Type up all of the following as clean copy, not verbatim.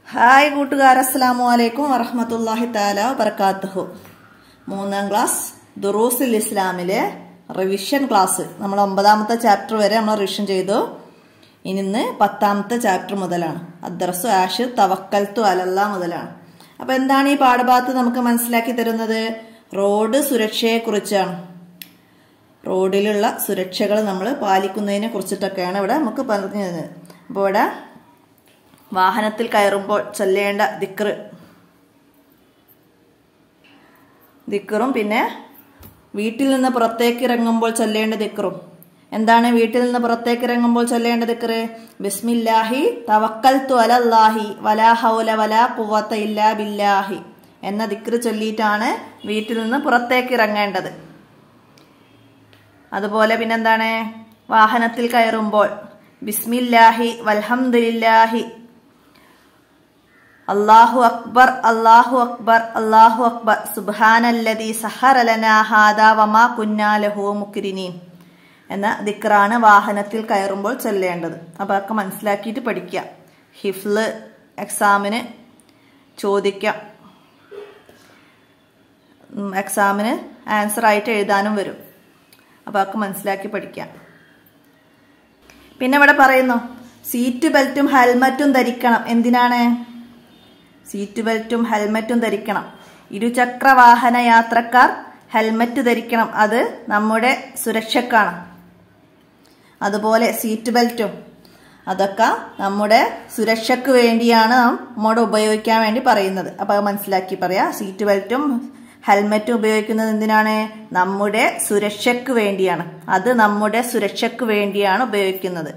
Hi കൂട്ടുകാർ, അസ്സലാമു അലൈക്കും വറഹ്മത്തുള്ളാഹി തആല വബറകാതുഹു. 3ാം ക്ലാസ് ദുറൂസുൽ ഇസ്ലാമിലെ റിവിഷൻ ക്ലാസ്. നമ്മൾ 9ാമത്തെ ചാപ്റ്റർ വരെ നമ്മൾ റിവിഷൻ ചെയ്തു. ഇന്ന് 10ാമത്തെ ചാപ്റ്റർ മുതലാണ്. അദ്ദർസു ആഷിർ തവക്കൽതു അലല്ലാഹ് മുതലാണ്. അപ്പൊ എന്താണ് ഈ പാഠഭാഗത്ത് നമുക്ക് മനസ്സിലാക്കി തരുന്നത്? റോഡ് സുരക്ഷയെ കുറിച്ചാണ്. റോഡിലുള്ള സുരക്ഷകൾ നമ്മൾ പാലിക്കുന്നതിനെ കുറിച്ചിട്ടൊക്കെയാണ് ഇവിടെ നമുക്ക് പറഞ്ഞു തരുന്നത്. അപ്പോൾ ഇവിടെ വാഹനത്തിൽ കയറുമ്പോൾ ചൊല്ലേണ്ട ദിക്റും പിന്നെ വീട്ടിൽ നിന്ന് പുറത്തേക്ക് ഇറങ്ങുമ്പോൾ ചൊല്ലേണ്ട ദിക്റും. എന്താണ് വീട്ടിൽ നിന്ന് പുറത്തേക്ക് ഇറങ്ങുമ്പോൾ ചൊല്ലേണ്ട ദിക്റ്? ബിസ്മില്ലാഹി തവക്കൽതു അലല്ലാഹി വലാ ഹൗല വലാ ഖുവത ഇല്ലാ ബില്ലാഹി എന്ന ദിക്റ് ചൊല്ലിയിട്ടാണ് വീട്ടിൽ നിന്ന് പുറത്തേക്ക് ഇറങ്ങേണ്ടത്. അതുപോലെ പിന്നെന്താണ്? വാഹനത്തിൽ കയറുമ്പോൾ ബിസ്മില്ലാഹി വൽഹംദുലില്ലാഹി അല്ലാഹു അക്ബർ അല്ലാഹു അക്ബർ അല്ലാഹു അക്ബർ സുബ്ഹാനല്ലദീ സഹറ ലനാ ഹാദാ വമാ കുന്നാ ലഹു മുഖ്രിനീൻ എന്ന ദിക്റാണ് വാഹനത്തിൽ കയറുമ്പോൾ ചൊല്ലേണ്ടത്. അപ്പോൾ അതൊക്കെ മനസ്സിലാക്കിയിട്ട് പഠിക്കുക. ഹിഫ്ള് എക്സാമിന് ചോദിക്കാം. എക്സാമിന് ആൻസർ ആയിട്ട് എഴുതാനും വരും. അപ്പോൾ അതൊക്കെ മനസ്സിലാക്കി പഠിക്കാം. പിന്നെ ഇവിടെ പറയുന്നു സീറ്റ് ബെൽറ്റും ഹെൽമറ്റും ധരിക്കണം. എന്തിനാണ്? സീറ്റ് ബെൽറ്റും ഹെൽമറ്റും ധരിക്കണം. ഇരുചക്ര വാഹന യാത്രക്കാർ ഹെൽമറ്റ് ധരിക്കണം. അത് നമ്മുടെ സുരക്ഷക്കാണ്. അതുപോലെ സീറ്റ് ബെൽറ്റും അതൊക്കെ നമ്മുടെ സുരക്ഷയ്ക്ക് വേണ്ടിയാണ് നമ്മോട് ഉപയോഗിക്കാൻ വേണ്ടി പറയുന്നത്. അപ്പോൾ അത് മനസ്സിലാക്കി പറയാം. സീറ്റ് ബെൽറ്റും ഹെൽമറ്റും ഉപയോഗിക്കുന്നത് എന്തിനാണ്? നമ്മുടെ സുരക്ഷയ്ക്ക് വേണ്ടിയാണ്. അത് നമ്മുടെ സുരക്ഷയ്ക്ക് വേണ്ടിയാണ് ഉപയോഗിക്കുന്നത്.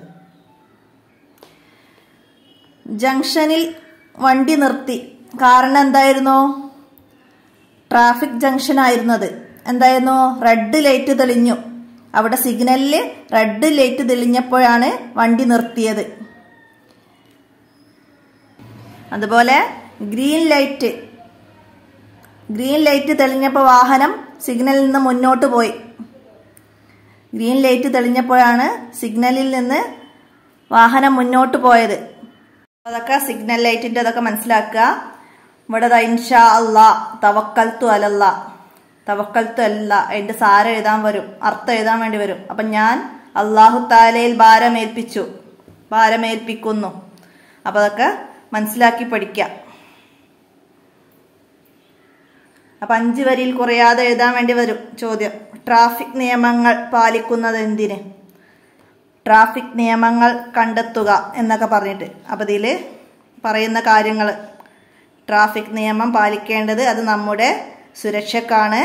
ജംഗ്ഷനിൽ വണ്ടി നിർത്തി. കാരണം എന്തായിരുന്നു? ട്രാഫിക് ജംഗ്ഷൻ ആയിരുന്നത്. എന്തായിരുന്നു? റെഡ് ലൈറ്റ് തെളിഞ്ഞു. അവിടെ സിഗ്നലില് റെഡ് ലൈറ്റ് തെളിഞ്ഞപ്പോഴാണ് വണ്ടി നിർത്തിയത്. അതുപോലെ ഗ്രീൻ ലൈറ്റ് തെളിഞ്ഞപ്പോൾ വാഹനം സിഗ്നലിൽ നിന്ന് മുന്നോട്ട് പോയി. ഗ്രീൻ ലൈറ്റ് തെളിഞ്ഞപ്പോഴാണ് സിഗ്നലിൽ നിന്ന് വാഹനം മുന്നോട്ട് പോയത്. അതൊക്കെ സിഗ്നൽ ലൈറ്റിന്റെ അതൊക്കെ മനസ്സിലാക്കുക. ഇവിടെ ഇൻഷാ അല്ലാ തവക്കൽതു അലല്ലാ, തവക്കൽതു അല്ലാ അതിന്റെ സാരം എഴുതാൻ വരും, അർത്ഥം എഴുതാൻ വേണ്ടി വരും. അപ്പൊ ഞാൻ അല്ലാഹു തആലയിൽ ഭാരമേൽപ്പിക്കുന്നു. അപ്പൊ അതൊക്കെ മനസ്സിലാക്കി പഠിക്കാം. അപ്പൊ 5 വരിയിൽ കുറയാതെ എഴുതാൻ വേണ്ടി വരും ചോദ്യം. ട്രാഫിക് നിയമങ്ങൾ പാലിക്കുന്നത് എന്തിന്? ട്രാഫിക് നിയമങ്ങൾ കണ്ടെത്തുക എന്നൊക്കെ പറഞ്ഞിട്ട്. അപ്പം ഇതിൽ പറയുന്ന കാര്യങ്ങൾ, ട്രാഫിക് നിയമം പാലിക്കേണ്ടത് അത് നമ്മുടെ സുരക്ഷക്കാണ്.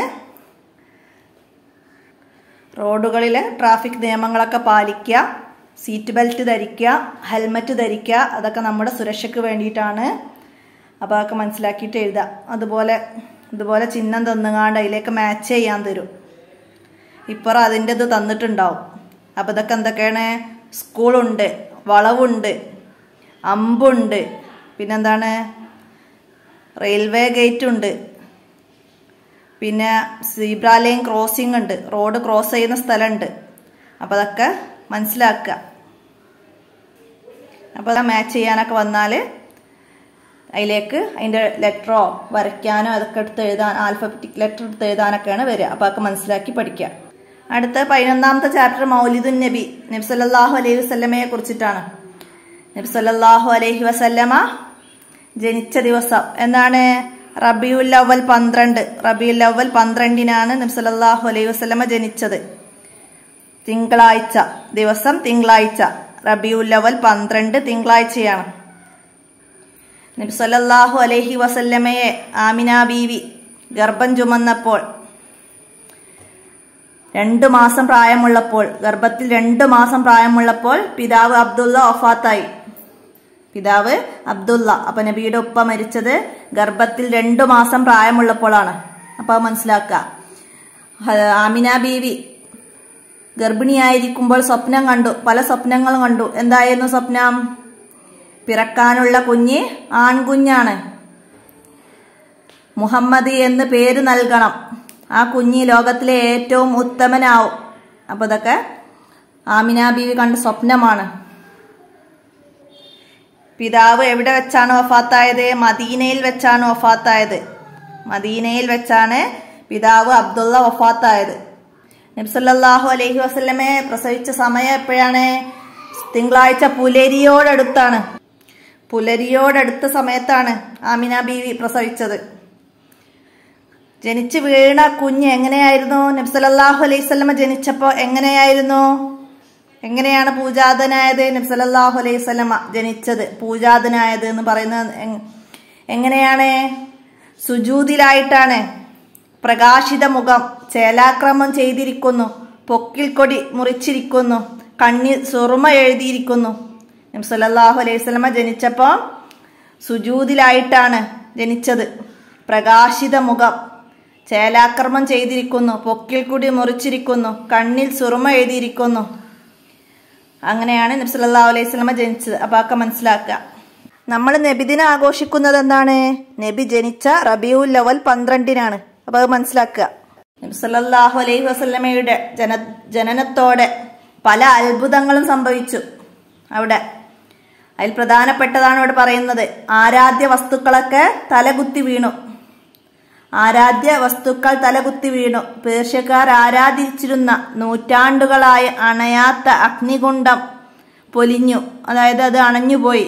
റോഡുകളിലെ ട്രാഫിക് നിയമങ്ങളൊക്കെ പാലിക്കുക, സീറ്റ് ബെൽറ്റ് ധരിക്കുക, ഹെൽമറ്റ് ധരിക്കുക. അതൊക്കെ നമ്മുടെ സുരക്ഷയ്ക്ക് വേണ്ടിയിട്ടാണ്. അപ്പോൾ അതൊക്കെ മനസ്സിലാക്കിയിട്ട് എഴുതുക. ഇതുപോലെ ചിഹ്നം തന്നുകാണ്ട് അതിലേക്ക് മാച്ച് ചെയ്യാൻ തരും. ഇപ്പുറം അതിൻ്റെ ഇത് തന്നിട്ടുണ്ടാവും. അപ്പം ഇതൊക്കെ എന്തൊക്കെയാണ്? സ്കൂളുണ്ട്, വളവുണ്ട്, അമ്പുണ്ട്, പിന്നെന്താണ്? റെയിൽവേ ഗേറ്റ് ഉണ്ട്, പിന്നെ സീബ്ര ലൈൻ ക്രോസിംഗ് ഉണ്ട്, റോഡ് ക്രോസ് ചെയ്യുന്ന സ്ഥലമുണ്ട്. അപ്പം അതൊക്കെ മനസ്സിലാക്കുക. അപ്പോൾ അത് മാച്ച് ചെയ്യാനൊക്കെ വന്നാൽ അതിലേക്ക് അതിൻ്റെ ലെറ്ററോ വരയ്ക്കാനോ അതൊക്കെ എടുത്ത് എഴുതാൻ, ആൽഫബറ്റിക് ലെറ്റർ എടുത്ത് എഴുതാനൊക്കെയാണ് വരിക. അപ്പോൾ അതൊക്കെ മനസ്സിലാക്കി പഠിക്കുക. അടുത്ത 11ാമത്തെ ചാപ്റ്റർ മൗലിദുൻ നബി, നബി സല്ലല്ലാഹു അലൈഹി വസല്ലമയെ കുറിച്ചിട്ടാണ്. നബി സല്ലല്ലാഹു അലൈഹി വസല്ലമ ജനിച്ച ദിവസം എന്താണ്? റബീഉൽ അവ്വൽ 12. റബീഉൽ അവ്വൽ 12-നാണ് നബി സല്ലല്ലാഹു അലൈഹി വസല്ലമ ജനിച്ചത്. തിങ്കളാഴ്ച ദിവസം, തിങ്കളാഴ്ച. റബീഉൽ അവ്വൽ 12 തിങ്കളാഴ്ചയാണ്. നബി സല്ലല്ലാഹു അലൈഹി വസല്ലമയെ ആമിന ബീവി ഗർഭം ചുമന്നപ്പോൾ 2 മാസം പ്രായമുള്ളപ്പോൾ, ഗർഭത്തിൽ 2 മാസം പ്രായമുള്ളപ്പോൾ പിതാവ് അബ്ദുള്ള വഫാത്തായി. പിതാവ് അബ്ദുള്ള. അപ്പൊ നബിയുടെ ഉപ്പ മരിച്ചത് ഗർഭത്തിൽ 2 മാസം പ്രായമുള്ളപ്പോഴാണ്. അപ്പൊ മനസ്സിലാക്കുക. ആമിന ബീവി ഗർഭിണിയായിരിക്കുമ്പോൾ സ്വപ്നം കണ്ടു, പല സ്വപ്നങ്ങളും കണ്ടു. എന്തായിരുന്നു സ്വപ്നം? പിറക്കാനുള്ള കുഞ്ഞ് ആൺകുഞ്ഞാണ്, മുഹമ്മദ് എന്ന് പേര് നൽകണം, ആ കുഞ്ഞി ലോകത്തിലെ ഏറ്റവും ഉത്തമനാവും. അപ്പൊ ഇതൊക്കെ ആമിന ബീവി കണ്ട സ്വപ്നമാണ്. പിതാവ് എവിടെ വെച്ചാണ് വഫാത്തായത്? മദീനയിൽ വെച്ചാണ് വഫാത്തായത്. മദീനയിൽ വെച്ചാണ് പിതാവ് അബ്ദുള്ള വഫാത്തായത്. നബി സല്ലല്ലാഹു അലൈഹി വസല്ലമയെ പ്രസവിച്ച സമയം എപ്പോഴാണ്? തിങ്കളാഴ്ച പുലരിയോടടുത്താണ്. പുലരിയോടടുത്ത സമയത്താണ് ആമിന ബീവി പ്രസവിച്ചത്. ജനിച്ചു വീണ കുഞ്ഞ് എങ്ങനെയായിരുന്നു? നബി സല്ലല്ലാഹു അലൈഹി വസല്ലമ ജനിച്ചപ്പോൾ എങ്ങനെയായിരുന്നു? എങ്ങനെയാണ് പൂജാതനായത്? നബി സല്ലല്ലാഹു അലൈഹി വസല്ലമ ജനിച്ചത് പൂജാതനായത് എന്ന് പറയുന്നത് എങ്ങനെയാണ്? സുജൂദിലായിട്ടാണ്. പ്രകാശിത മുഖം, ചേലാക്രമം ചെയ്തിരിക്കുന്നു, പൊക്കിൽ കൊടി മുറിച്ചിരിക്കുന്നു, കണ്ണിൽ സുറുമ എഴുതിയിരിക്കുന്നു. നബി സല്ലല്ലാഹു അലൈഹി വസല്ലമ ജനിച്ചപ്പോൾ സുജൂദിലായിട്ടാണ് ജനിച്ചത്. പ്രകാശിത മുഖം, ചേലാക്രമം ചെയ്തിരിക്കുന്നു, പൊക്കിൽ കൊടി മുറിച്ചിരിക്കുന്നു, കണ്ണിൽ സുറുമ എഴുതിയിരിക്കുന്നു. അങ്ങനെയാണ് നബി സല്ലല്ലാഹു അലൈഹി വസല്ലമ ജനിച്ചത്. അപ്പോൾ ഒക്കെ മനസ്സിലാക്കുക. നമ്മൾ നബിദിനം ആഘോഷിക്കുന്നത് എന്താണ്? നബി ജനിച്ച റബീഉൽ അവൽ 12-നാണ്. അപ്പോൾ അത് മനസ്സിലാക്കുക. നബി സല്ലല്ലാഹു അലൈഹി വസല്ലമയുടെ ജനനത്തോടെ പല അത്ഭുതങ്ങളും സംഭവിച്ചു അവിടെ. അതിൽ പ്രധാനപ്പെട്ടതാണ് ഇവിടെ പറയുന്നത്. ആരാധ്യ വസ്തുക്കളൊക്കെ തലകുത്തി വീണു. ആരാധ്യ വസ്തുക്കൾ തലകുത്തി വീണു. പേർഷ്യക്കാർ ആരാധിച്ചിരുന്ന നൂറ്റാണ്ടുകളായി അണയാത്ത അഗ്നികുണ്ഡം പൊലിഞ്ഞു. അതായത് അത് അണഞ്ഞുപോയി.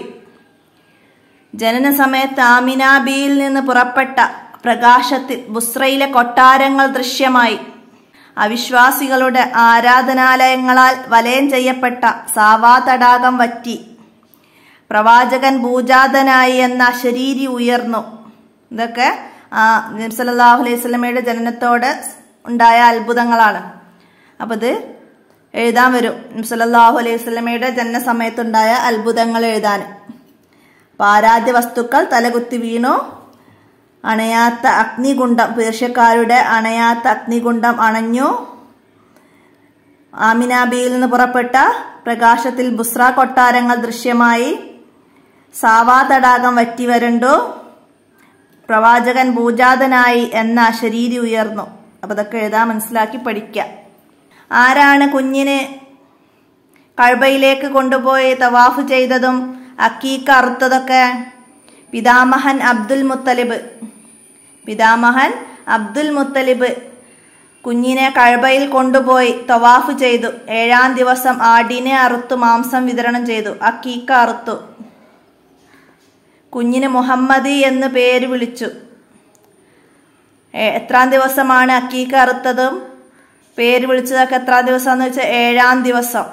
ജനന സമയത്ത് ആമിന ബിയിൽ നിന്ന് പുറപ്പെട്ട പ്രകാശത്തിൽ ബുസ്രയിലെ കൊട്ടാരങ്ങൾ ദൃശ്യമായി. അവിശ്വാസികളുടെ ആരാധനാലയങ്ങളാൽ വലയം ചെയ്യപ്പെട്ട സാവാ തടാകം വറ്റി. പ്രവാചകൻ ഭൂജാതനായി എന്ന ശരീരി ഉയർന്നു. ഇതൊക്കെ നബി സല്ലല്ലാഹു അലൈഹി വസല്ലമയുടെ ജനനത്തോടെ ഉണ്ടായ അത്ഭുതങ്ങളാണ്. അപ്പോൾ ഇത് എഴുതാൻ വരും. നബി സല്ലല്ലാഹു അലൈഹി വസല്ലമയുടെ ജനന സമയത്തുണ്ടായ അത്ഭുതങ്ങൾ എഴുതാൻ. അപ്പോൾ ആരാധ്യ വസ്തുക്കൾ തലകുത്തി വീണു. അണയാത്ത അഗ്നികുണ്ഡം, പേർഷ്യക്കാരുടെ അണയാത്ത അഗ്നികുണ്ഡം അണഞ്ഞു. ആമിന ബിയിൽ നിന്ന് പുറപ്പെട്ട പ്രകാശത്തിൽ ബുസ്ര കൊട്ടാരങ്ങൾ ദൃശ്യമായി. സാവാ തടാകം വറ്റി വരണ്ടു. പ്രവാചകൻ ഭൂജാതനായി എന്ന ശരീരി ഉയർന്നു. അപ്പൊ ഇതൊക്കെ എഴുതാൻ മനസ്സിലാക്കി പഠിക്കുക. ആരാണ് കുഞ്ഞിന് കഅബയിലേക്ക് കൊണ്ടുപോയി തവാഫ് ചെയ്തതും അക്കീക്ക അറുത്തതൊക്കെ? പിതാമഹൻ അബ്ദുൽ മുത്തലിബ്. പിതാമഹൻ അബ്ദുൽ മുത്തലിബ് കുഞ്ഞിനെ കഅബയിൽ കൊണ്ടുപോയി തവാഫ് ചെയ്തു. 7-ാം ദിവസം ആടിനെ അറുത്തു മാംസം വിതരണം ചെയ്തു. അക്കീക്ക അറുത്തു. കുഞ്ഞിന് മുഹമ്മദ് എന്ന് പേര് വിളിച്ചു. എത്രാം ദിവസമാണ് അക്കീക്ക അറുത്തതും പേര് വിളിച്ചതൊക്കെ എത്രാം ദിവസം എന്ന് വെച്ചാൽ 7-ാം ദിവസം.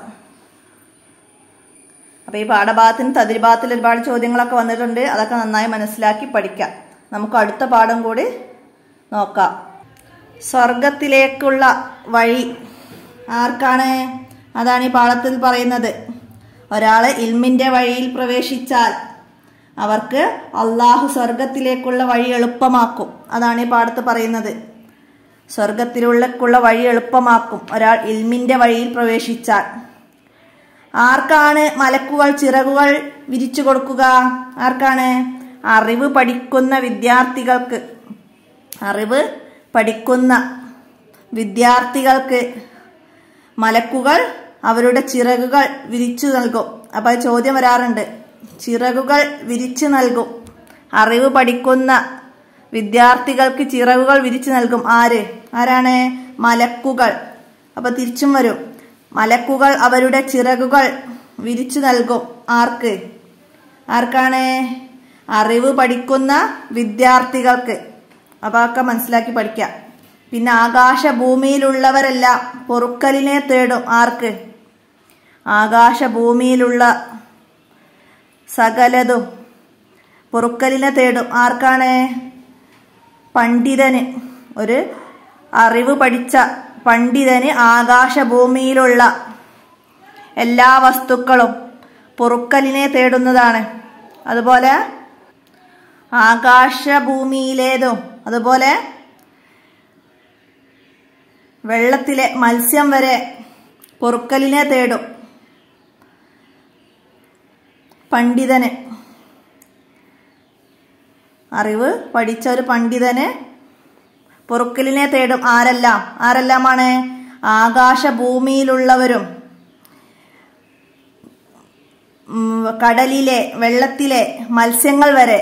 അപ്പൊ ഈ പാഠഭാഗത്തിന് തദ്രിഭാഗത്തിൽ ഒരുപാട് ചോദ്യങ്ങളൊക്കെ വന്നിട്ടുണ്ട്. അതൊക്കെ നന്നായി മനസ്സിലാക്കി പഠിക്കാം. നമുക്ക് അടുത്ത പാഠം കൂടി നോക്കാം. സ്വർഗത്തിലേക്കുള്ള വഴി ആർക്കാണ്? അതാണ് ഈ പാഠത്തിൽ പറയുന്നത്. ഒരാള് ഇൽമിന്റെ വഴിയിൽ പ്രവേശിച്ചാൽ അവർക്ക് അള്ളാഹു സ്വർഗത്തിലേക്കുള്ള വഴി എളുപ്പമാക്കും. അതാണ് ഈ പാഠത്ത് പറയുന്നത്. സ്വർഗത്തിലേക്കുള്ള വഴി എളുപ്പമാക്കും ഒരാൾ ഇൽമിന്റെ വഴിയിൽ പ്രവേശിച്ചാൽ. ആർക്കാണ് മലക്കുകൾ ചിറകുകൾ വിരിച്ചു കൊടുക്കുക? ആർക്കാണ്? അറിവ് പഠിക്കുന്ന വിദ്യാർത്ഥികൾക്ക്. അറിവ് പഠിക്കുന്ന വിദ്യാർത്ഥികൾക്ക് മലക്കുകൾ അവരുടെ ചിറകുകൾ വിരിച്ചു നൽകും. അപ്പൊ ചോദ്യം വരാറുണ്ട്. ചിറകുകൾ വിരിച്ചു നൽകും. അറിവ് പഠിക്കുന്ന വിദ്യാർത്ഥികൾക്ക് ചിറകുകൾ വിരിച്ചു നൽകും. ആരാണ്? മലക്കുകൾ. അപ്പൊ തിരിച്ചും വരും. മലക്കുകൾ അവരുടെ ചിറകുകൾ വിരിച്ചു നൽകും. ആർക്കാണ്? അറിവ് പഠിക്കുന്ന വിദ്യാർത്ഥികൾക്ക്. അപ്പൊ ഒക്കെ മനസ്സിലാക്കി പഠിക്കാം. പിന്നെ ആകാശഭൂമിയിലുള്ളവരെല്ലാം പൊറുക്കലിനെ തേടും. ആർക്ക്? ആകാശഭൂമിയിലുള്ള സകലതും പൊറുക്കലിനെ തേടും. ആർക്കാണ്? പണ്ഡിതന്. ഒരു അറിവ് പഠിച്ച പണ്ഡിതന് ആകാശഭൂമിയിലുള്ള എല്ലാ വസ്തുക്കളും പൊറുക്കലിനെ തേടുന്നതാണ്. അതുപോലെ ആകാശഭൂമിയിലേതും അതുപോലെ വെള്ളത്തിലെ മത്സ്യം വരെ പൊറുക്കലിനെ തേടും പണ്ഡിതന്. അറിവ് പഠിച്ച ഒരു പണ്ഡിതന് പൊറുക്കലിനെ തേടും. ആരെല്ലാമാണ്? ആകാശഭൂമിയിലുള്ളവരും കടലിലെ വെള്ളത്തിലെ മത്സ്യങ്ങൾ വരെ,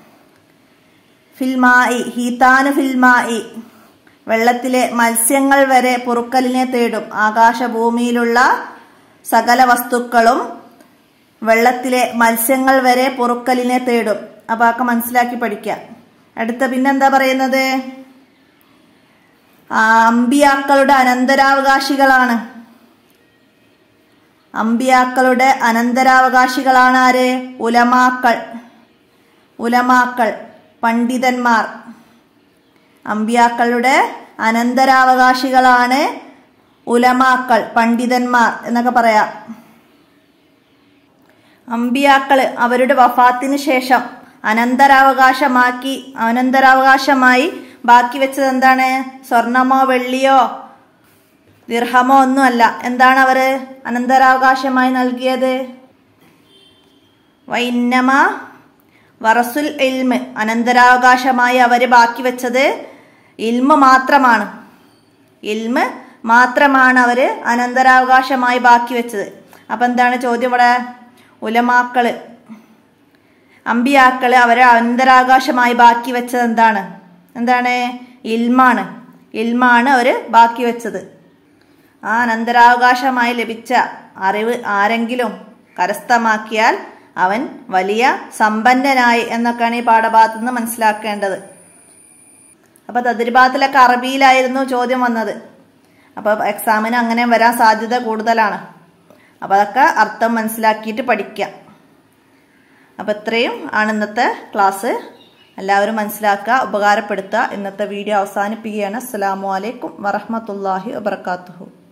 ഫിൽമായി ഹീതാനു ഫിൽമായി വെള്ളത്തിലെ മത്സ്യങ്ങൾ വരെ പൊറുക്കലിനെ തേടും. ആകാശഭൂമിയിലുള്ള സകല വസ്തുക്കളും വെള്ളത്തിലെ മത്സ്യങ്ങൾ വരെ പൊറുക്കലിനെ തേടും. അപ്പൊ ഒക്കെ മനസ്സിലാക്കി പഠിക്കാം. അടുത്ത പിന്നെന്താ പറയുന്നത്? അമ്പിയാക്കളുടെ അനന്തരാവകാശികളാണ്. അമ്പിയാക്കളുടെ അനന്തരാവകാശികളാണ് ആര്? ഉലമാക്കൾ. ഉലമാക്കൾ പണ്ഡിതന്മാർ. അമ്പിയാക്കളുടെ അനന്തരാവകാശികളാണ് ഉലമാക്കൾ, പണ്ഡിതന്മാർ എന്നൊക്കെ പറയാം. അമ്പിയാക്കള് അവരുടെ വഫാത്തിന് ശേഷം അനന്തരാവകാശമായി ബാക്കി വെച്ചത് എന്താണ്? സ്വർണമോ വെള്ളിയോ ദിർഹമോ ഒന്നുമല്ല. എന്താണ് അവര് അനന്തരാവകാശമായി നൽകിയത്? വൈന്നമ വറസുൽ ഇൽമ്. അനന്തരാവകാശമായി അവര് ബാക്കി വെച്ചത് ഇൽമ് മാത്രമാണ്. ഇൽമ് മാത്രമാണ് അവര് അനന്തരാവകാശമായി ബാക്കി വെച്ചത്. അപ്പൊ എന്താണ് ചോദ്യം ഇവിടെ? ഉലമാക്കള്, അമ്പിയാക്കള് അവരെ അനന്തരാവകാശമായി ബാക്കി വെച്ചത് എന്താണ്? ഇൽമാണ്. ഇൽമാണ് അവര് ബാക്കി വെച്ചത്. ആ അനന്തരാവകാശമായി ലഭിച്ച അറിവ് ആരെങ്കിലും കരസ്ഥമാക്കിയാൽ അവൻ വലിയ സമ്പന്നനായി എന്നൊക്കെയാണ് ഈ പാഠഭാഗത്ത് നിന്ന് മനസ്സിലാക്കേണ്ടത്. അപ്പൊ തദ്രിബാത്തിലൊക്കെ അറബിയിലായിരുന്നു ചോദ്യം വന്നത്. അപ്പൊ എക്സാമിന് അങ്ങനെ വരാൻ സാധ്യത കൂടുതലാണ്. അപ്പൊ അതൊക്കെ അർത്ഥം മനസ്സിലാക്കിയിട്ട് പഠിക്കാം. അപ്പൊ ഇത്രയും ആണ് ഇന്നത്തെ ക്ലാസ്. എല്ലാവരും മനസ്സിലാക്കുക, ഉപകാരപ്പെടുത്തുക. ഇന്നത്തെ വീഡിയോ അവസാനിപ്പിക്കുകയാണ്. അസ്സലാമു അലൈക്കും വറഹ്മത്തുള്ളാഹി വബറകാതുഹു.